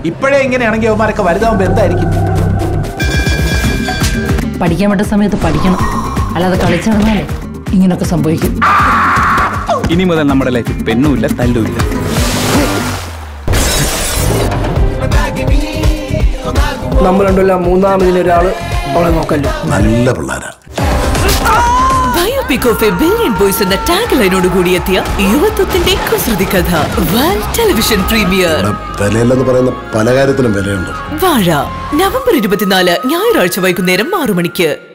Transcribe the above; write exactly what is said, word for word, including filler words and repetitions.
ഇപ്പോഴേ ഇങ്ങനെയാണെങ്കിൽ അവന്മാരൊക്കെ വലുതാവുമ്പോ എന്തായിരിക്കും? പഠിക്കാൻ പറ്റുന്ന സമയത്ത് പഠിക്കണം, അല്ലാതെ കളിച്ചടന്നാലേ ഇങ്ങനൊക്കെ സംഭവിക്കും. ഇനി മുതൽ നമ്മുടെ ലൈഫിൽ പെണ്ണുമില്ല തല്ലുമില്ല. നമ്മൾ രണ്ടുമില്ല മൂന്നാമതിനൊരാള് അവളെ നോക്കല്ലോ. നല്ല പിള്ളേരാ. Biopic of a billion boys എന്ന ടാഗ് ലൈനോട് കൂടിയെത്തിയ യുവത്വത്തിന്റെ കുസൃതി കഥ വേൾഡ് ടെലിവിഷൻ പ്രീമിയർ. വിലയില്ലെന്ന് പറയുന്ന പല കാര്യത്തിനും വിലയുണ്ട്. വാഴ നവംബർ ഇരുപത്തിനാല് ഞായറാഴ്ച വൈകുന്നേരം ആറു മണിക്ക്.